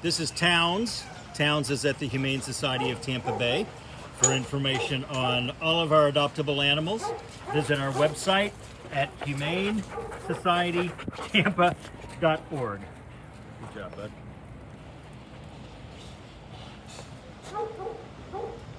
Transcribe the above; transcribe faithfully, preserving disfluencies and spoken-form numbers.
This is Towns. Towns is at the Humane Society of Tampa Bay. For information on all of our adoptable animals, visit our website at humane society tampa dot org. Good job, bud.